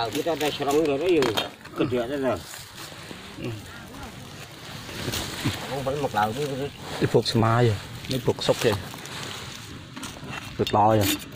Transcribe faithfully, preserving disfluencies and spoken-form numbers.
đầu kita đây serong rồi đấy cái chuyện đó rồi không phải một đầu đi phục smile rồi đi phục sốc kìa cực to rồi